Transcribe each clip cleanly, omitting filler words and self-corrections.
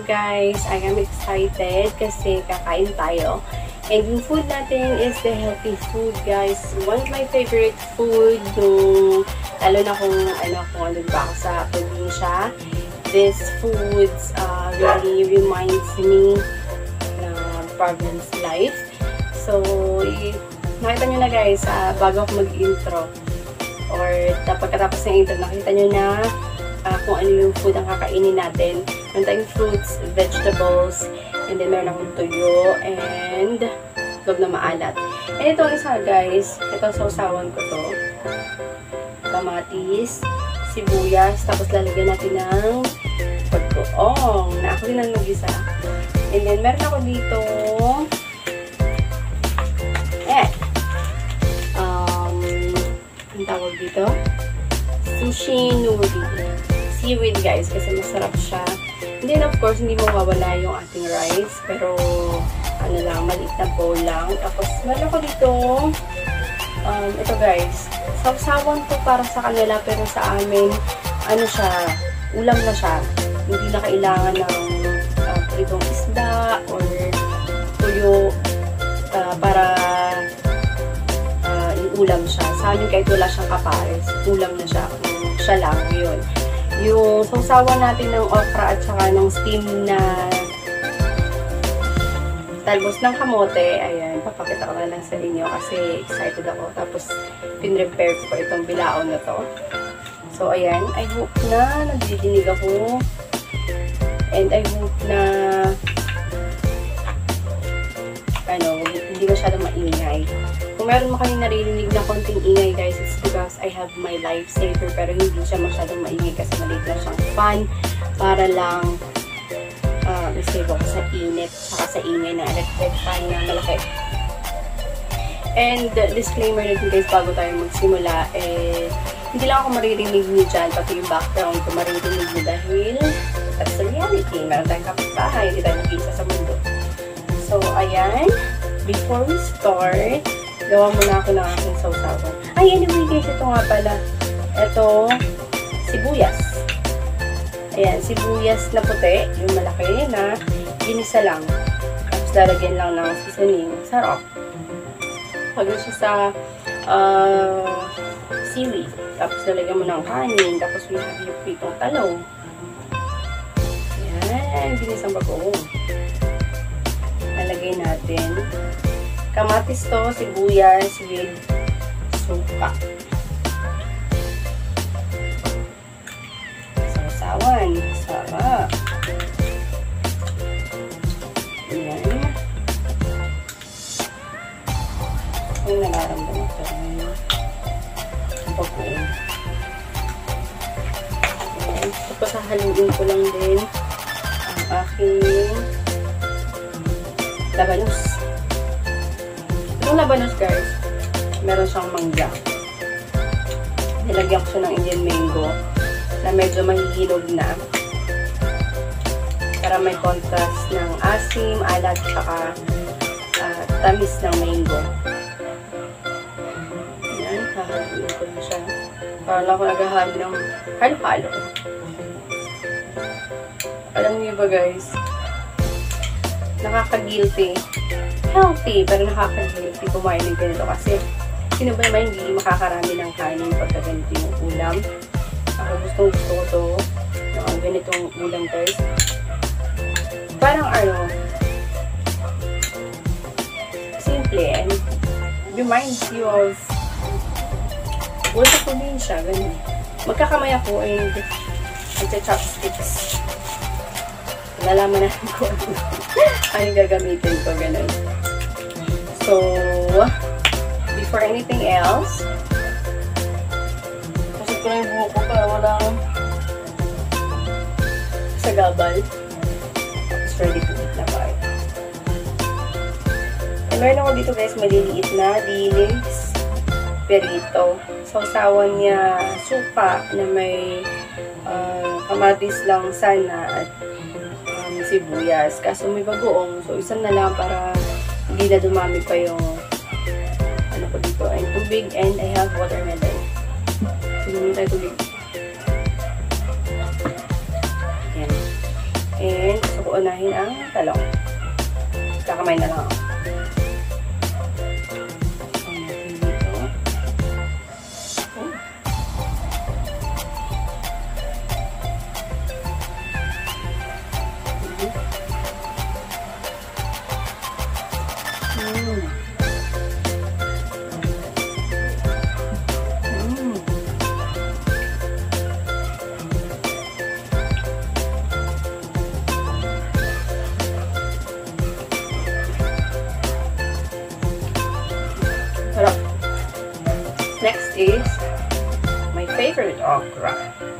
guys, I am excited kasi kakain tayo. And yung food natin is the healthy food, guys. One of my favorite food, lalo na kung ano ba ako sa probinsya. This foods really reminds me na province life. So, nakita nyo na guys, bago ako mag-intro or pagkatapos ng intro, nakita nyo na kung ano yung food ang kakainin natin. Meron tayong fruits, vegetables, and then meron akong tuyo, and loob na maalat. And ito isa guys, ito sausawan ko to. Kamatis, sibuyas, tapos lalagyan natin ng pagkuong, na ako din ang nag-isa. And then meron ako dito, ang tawag dito, sushi nori. Seaweed guys, kasi masarap siya. And then of course, hindi mawawala yung ating rice. Pero, ano lang, maliit na bowl lang. Tapos, meron ako dito, ito guys, sausawan to para sa kanila, pero sa amin, ano siya, ulam na siya. Hindi na kailangan ng pritong isda or tuyo para ulam siya. Sa amin kahit wala siyang kapares, ulam na siya. Siya lang, yun. Yung sausawan natin ng okra at saka ng steam na talbos ng kamote, ayan, papakita ko na lang sa inyo kasi excited ako. Tapos, pinrepare ko pa itong bilaon na to. So, ayan, I hope na nagdidinig ako. And I hope na hindi masyadong maingay. Kung meron mo kayong naririnig na konting ingay guys, it's because I have my lifesaver, pero hindi siya masyadong maingay kasi maliit na siyang fan para lang save ako sa init saka sa ingay ng electric fan na malaki. And disclaimer na din guys, bago tayo magsimula, hindi lang ako maririnig niyo dyan, pati yung background ko maririnig niyo dahil that's the reality. Meron tayong kapitbahay, hindi tayo nag-iisa sa mundo. So, ayan. Before we start, gawa muna ako ng aking sausawan. Ay, anyway guys, ito nga pala. Ito, sibuyas. Ayan, sibuyas na puti, yung malaki na ginisa lang. Tapos lalagyan lang ng seasoning. Sarap. Pagod siya sa seaweed. Tapos lalagyan mo ng kanin. Tapos we have yung pritong talong. Ayan, ginisang bagoong. Nalagay natin. Kamatis to, sibuyas with suka. Sausawan. Sarap. Ayan. Ang nararamdaman ko rin. Ang pagkuin. Ayan. Tapos hahaluin ko lang din ang aking labanos. Itong labanos guys, meron siyang mangga. Nilagyan ko siya ng Indian mango na medyo mahihilog na para may contrast ng asim, alat, saka tamis ng mango. Ayan, hahaluin ko na siya. Para lang ako naghahalo ng halo-halo. Alam niyo ba guys, nakaka-guilty. Healthy, pero nakaka-guilty kumain ng ganito kasi sino ba naman hindi makakarami ng kanin pagka ganito yung ulam. Ako gusto ko to ng ganitong ulam guys. Parang simple and reminds you of wala sa probinsya, ganun. Magkakamay ako and chopsticks. Nalaman natin ko ano gagamitin ko, ganun. So, before anything else, kasi ko na yung buho ko para walang sagabal. It's ready to eat na ba? And meron ako dito guys, maliliit na dilis perito. Sausawan niya suka na may kamatis lang sana at sibuyas. Kaso may bagoong. So, isa na lang para hindi na dumami pa yung ano ko dito. Ay, tubig and I have watermelon. Pinumin tayo tubig. Ayan. And gusto ko unahin ang talong. Kakamay na lang ako. Sarap. Next is my favorite okra.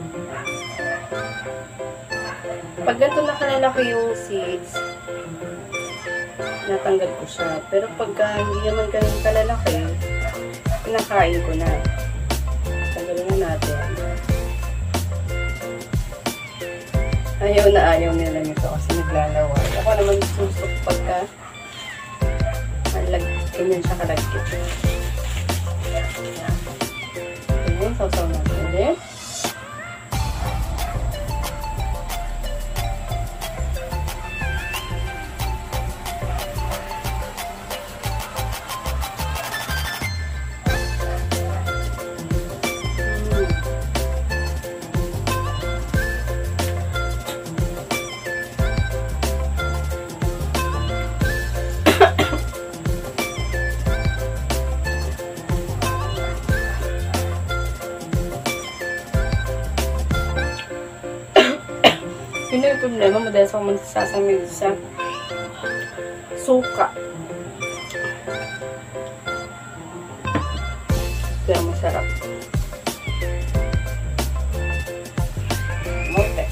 Pag ganito na kalalaki yung seeds, natanggal ko siya. Pero pagka hindi naman ganun kalalaki, pinakain ko na. Tanggalin na natin. Ayaw nila nito kasi naglalaway. Ako naman susok pagka ganyan siya kalagkit. Ganyan, sausaw natin ulit. Yun yung problema, madalas ako magsasamig sa suka. Pero masarap. Mote.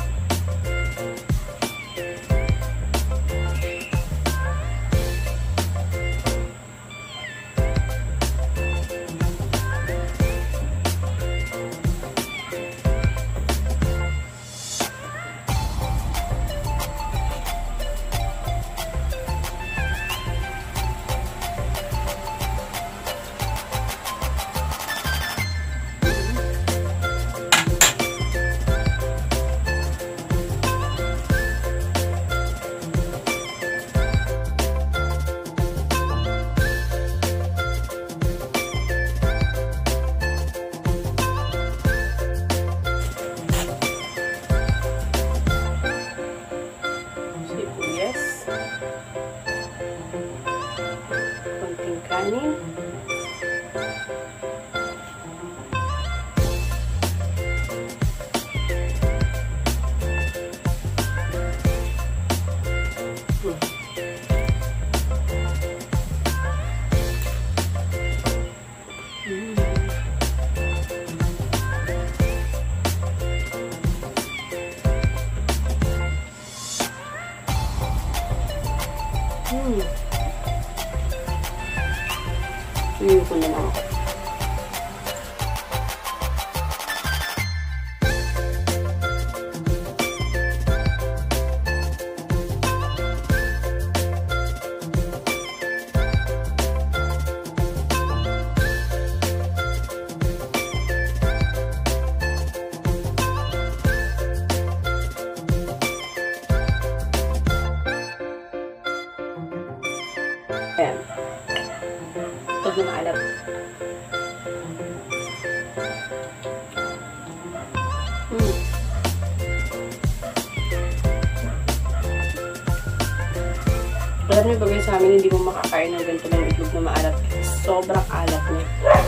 Konting kanin. Iyon ko na lang ako. Ayan. Huwag na maalat. Alam niyo bagay sa amin, hindi mo makakain ng ganito ng itlog na maalat. Sobrang alat niya.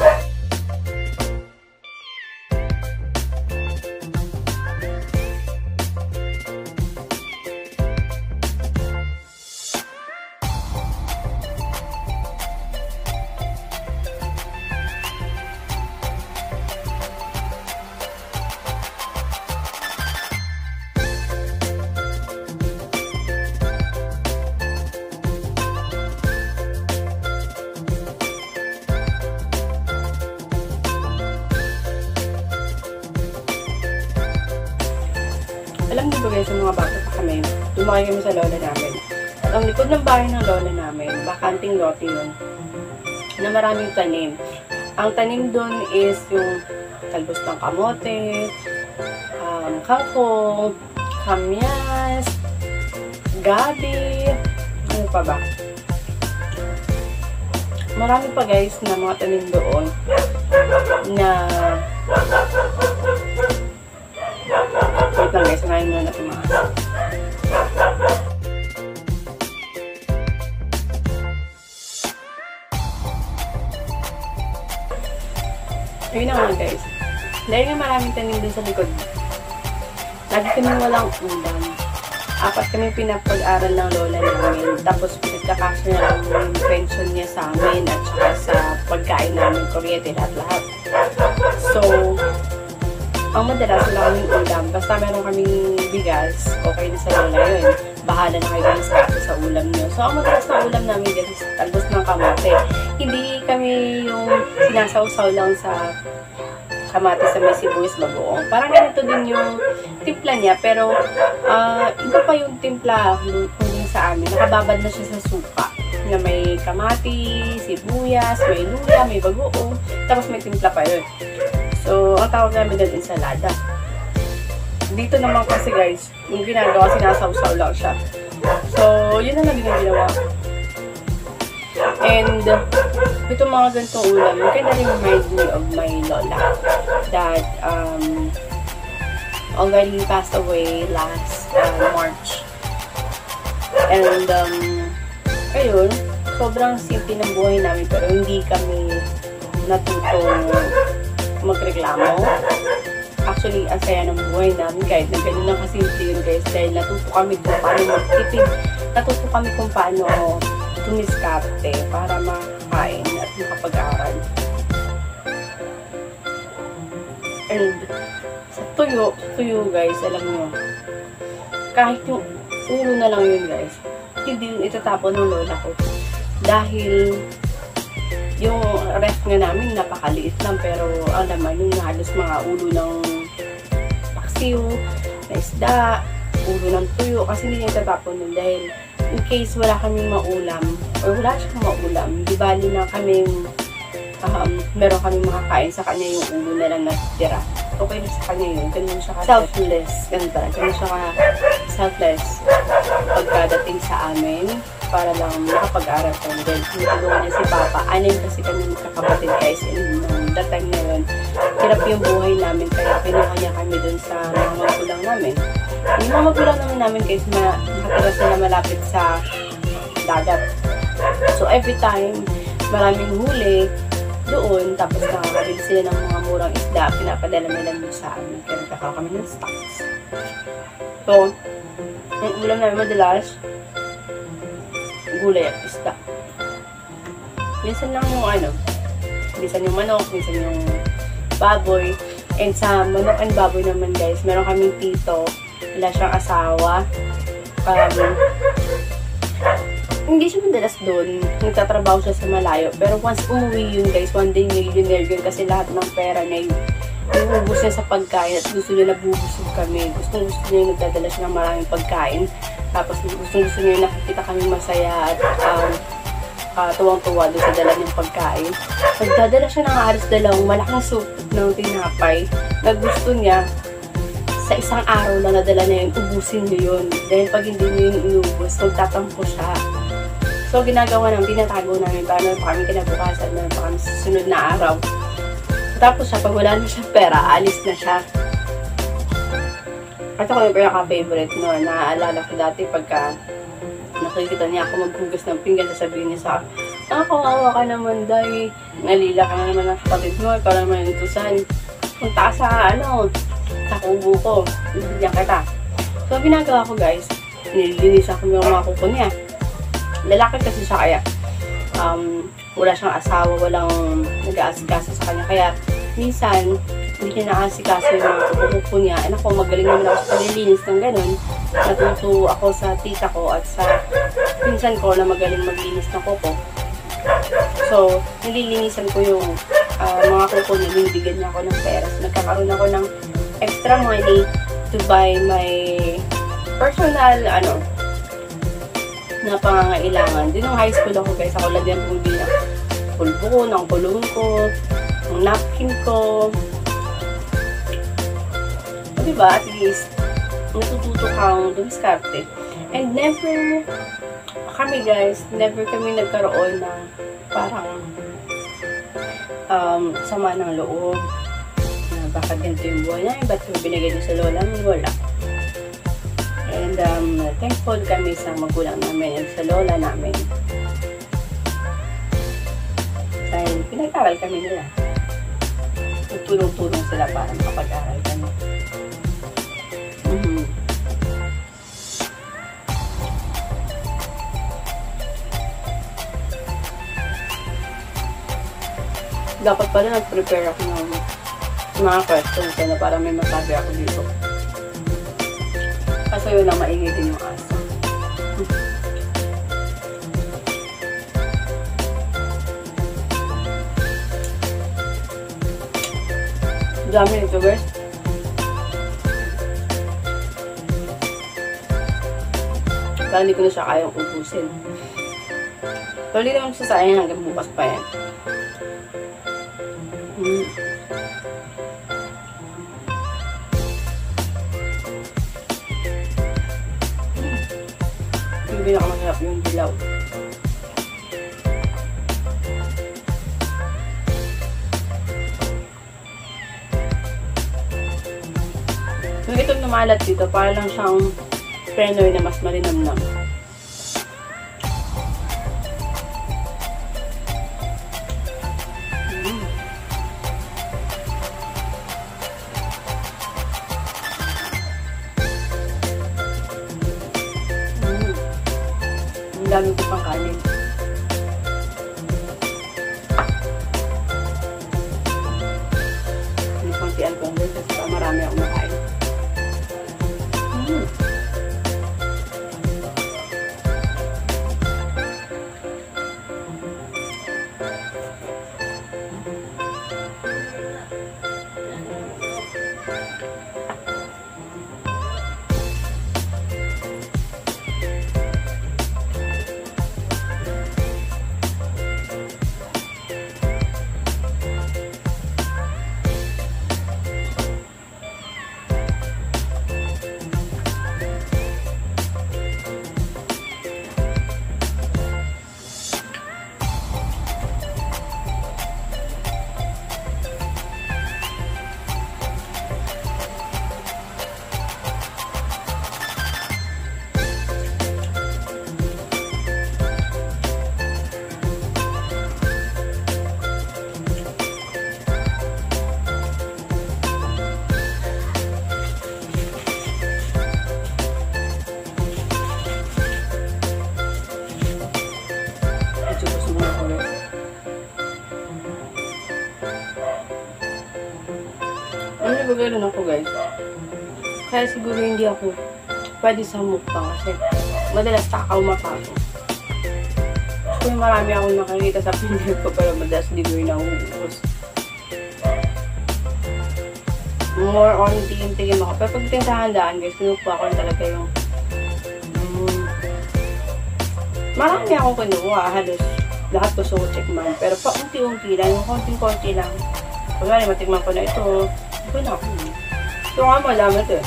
Alam niyo ba guys, sa mga bata pa kami, lumaki kami sa lola namin. At ang likod ng bahay ng lola namin, bakanting lote yun, na maraming tanim. Ang tanim doon is yung talbos ng kamote, kangkong, kamyas, gabi, ano pa ba? Marami pa guys na mga tanim doon na wait lang guys, sanayin muna natin mga ayun na nga guys. Dahil nga maraming tanim dun sa likod, lagi kami walang ulam. 4 kami pinapag-aral ng lola namin. Tapos pinagkakasya na lang yung pension niya sa amin at saka sa pagkain namin, kuryente, lahat-lahat. So, ang madalas wala kaming ulam. Basta meron kaming bigas, okay na sa lola yun. Bahala na kayo guys sa ulam niyo. So, ang madalas na ulam namin guys is talbos ng kamote. Hindi kami yung sinasawsaw lang sa kamatis sa may sibuyas bagoong. Parang ganito din yung timpla niya, pero iba pa yung timpla kundi sa amin. Nakababad na siya sa suka na may kamatis, sibuyas, may luya, may bagoong, tapos may timpla pa yun. So, ang tawag namin doon ensalada. Dito naman kasi guys, yung ginagawa, sinasawsaw lang siya. So, yun na lang yung ginawa. And, itong mga ganitong ulam, you can remind me of my lola that already passed away last March. And, ayun, sobrang simple ng buhay namin pero hindi kami natutong magreklamo. Actually, ang saya ng buhay namin kahit na ganun lang kasimple yun guys dahil natuto kami kung paano magtipid. Natuto kami kung paano tumiskarte para makain at makapag-aral. And sa tuyo guys, alam nyo, kahit yung ulo na lang yun guys, hindi yun itatapon ng lola ko. Dahil yung ref nga namin napakaliit lang pero ang laman yung halos mga ulo ng paksiw, na isda, ulo ng tuyo kasi hindi niya itatapon nun dahil in case wala kaming maulam or wala siyang maulam, di bali na kaming meron kaming makakain sa kanya yung ulo na lang natitira. Okay na sa kanya yun. Ganun siya ka-selfless. Ganun siya ka-selfless pagkadating sa amin para lang makapag-aral ko. Dahil tinutulungan niya si Papa. Anim kasi kami magkakapatid guys. And that time na yun, hirap yung buhay namin kaya kinuha niya kami dun sa mga magulang namin. Yung mga magulang namin guys, nakatira sila malapit sa dagat. So every time maraming huli doon, tapos nakakabili sila ng mga murang isda, pinapadala nila mo sa amin. Kaya nagkakaroon kami ng stocks. So, yung ulam namin madalas, gulay at isda. Minsan lang yung minsan yung manok, minsan yung baboy. And sa manok and baboy naman guys, meron kaming tito, wala siyang asawa. Hindi siya madalas doon. Nagtatrabaho siya sa malayo. Pero once umuwi yun guys, one day millionaire yun kasi lahat ng pera niya iubos niya sa pagkain at gusto niya nabubusog kami. Gusto niya nagdadala siya ng maraming pagkain. Tapos gusto niya nakikita kami masaya at tuwang-tuwa doon sa dala niyang pagkain. Nagdadala siya ng halos dalawang malaking supot ng tinapay na gusto niya sa isang araw lang nadala na yun, ubusin niyo yun. Dahil pag hindi niyo yun inubos, magtatampo siya. So, ginagawa namin, tinatago namin para meron pa kami kinabukasan, meron pa kami sa sunod na araw. Tapos siya, pag wala na siya pera, alis na siya. At ako yung pinaka-favorite no, naaalala ko dati pagka nakikita niya ako maghugas ng pinggan, sasabihin niya sa akin, kawawa ka naman, Day. Nalila ka na naman ng kapatid mo, para naman inutusan. Punta ka sa, sa kubo ko. Bibigyan kita. So, ginagawa ko guys, nililinis ako yung mga kuko niya. Lalaki kasi siya kaya wala siyang asawa, walang nag-aasikaso sa kanya. Kaya minsan, hindi niya nakaasikaso yung mga kuko niya. Ako, magaling naman ako sa paglilinis ng ganun. Natuto ako sa tita ko at sa pinsan ko na magaling maglinis ng kuko. So, nililinisan ko yung mga kuko niya, binibigyan niya ako ng pera. So, nagkakaroon ako ng extra money to buy my personal, na pangangailangan. Din nung high school ako guys, ako lang din bumili ng pulbo ko, ng kulong ko, ng napkin ko. Diba? At least, natututo kang dumiskarte. And never, kami guys, never kami nagkaroon ng parang sama ng loob. Na bakit ganito yung buhay namin, ba't kami binigay din sa lola namin, wala. And thankful kami sa magulang namin and sa lola namin. Dahil pinag-aral kami nila. Tulong-tulong sila para makapag-aral kami. Dapat pala nag-prepare ako ng mga questions na para may masabi ako dito. Kaso yun ang maingay din yung aso. Dami nito guys. Kaya hindi ko na siya kayang ubusin. Pero hindi naman siya sayang hanggang bukas pa yan. Yung pinakamasarap yung dilaw. Yung itong namalat dito, para lang siyang Penoy na mas malinamnam. Ang dami ko pang kanin. Hindi pang tiyan ko kasi marami akong nakain. Ganun ako guys. Kaya siguro hindi ako pwede sa mukbang kasi madalas takaw mata ako. So marami akong nakakita sa pinag ko pero madalas hindi ko yung nahuhus. More on tingin-tingin ako. Pero pag tindahan-daan guys, pinukpa ko talaga yung marami akong kinuha. Halos lahat gusto ko check man. Pero pa unti-unti lang, yung konting-konti lang. Kaya matigman ko na ito. Ito na ako. Ito nga malaman ito eh.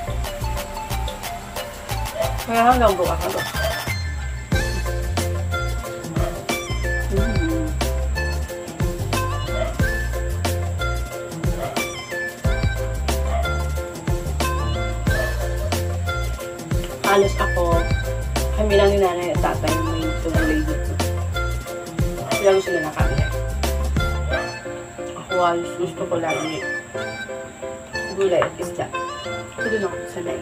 Kaya hanggang bukas na ito. Halos ako, kami lang ni nanay at tatay may tugulay dito. Sila gusto nila kami. Ako halos gusto ko lagi gulay at isda. Ito doon ako sanay.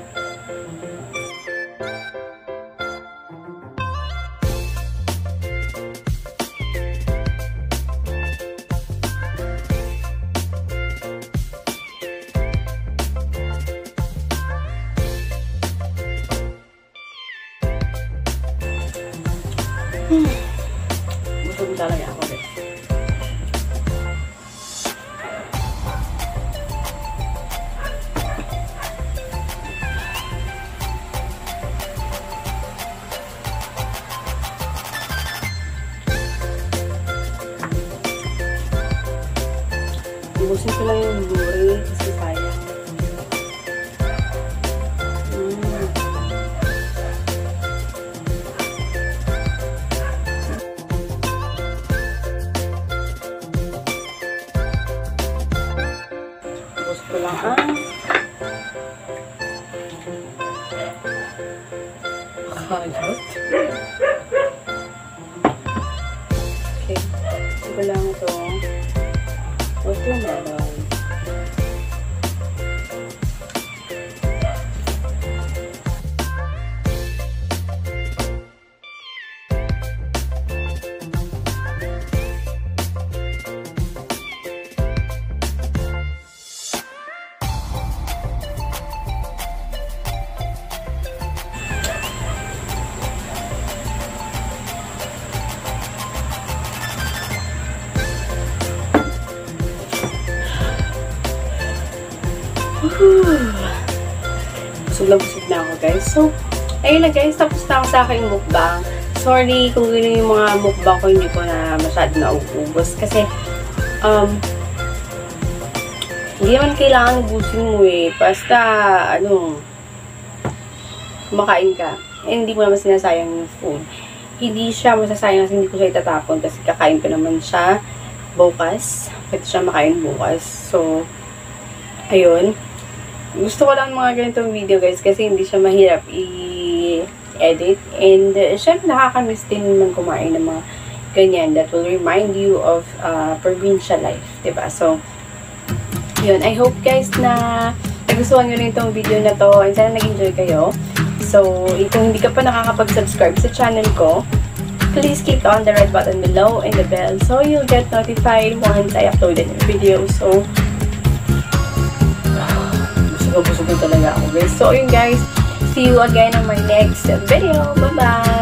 Busog talaga ako guys. Ubusin ko lang yung gulay kasi sayang. Kalat. Okay. Ito ko lang ito. Watermelon. Busog na ako guys. So, ayun na guys, tapos na ako sa aking mukbang. Sorry kung gano'n yung mga mukbang ko, hindi ko na masyado nauubos. Kasi, hindi naman kailangan ubusin mo eh. Basta, kumakain ka. Eh, hindi mo naman sinasayang yung food. Hindi siya masasayang kasi hindi ko siya itatapon kasi kakain ko naman siya bukas. Pwede siya makain bukas. So, ayun. Gusto ko lang mga ganitong video guys kasi hindi siya mahirap i-edit. And syempre nakakamiss din naman kumain ng mga ganyan that will remind you of provincial life. Diba? So, yun. I hope guys na nagustuhan nyo rin itong video na to and sana nag-enjoy kayo. So, kung hindi ka pa nakakapag-subscribe sa channel ko, please click on the red button below and the bell so you'll get notified once I upload a new video. So, busog na talaga ako guys. So, yun guys. See you again on my next video. Bye-bye!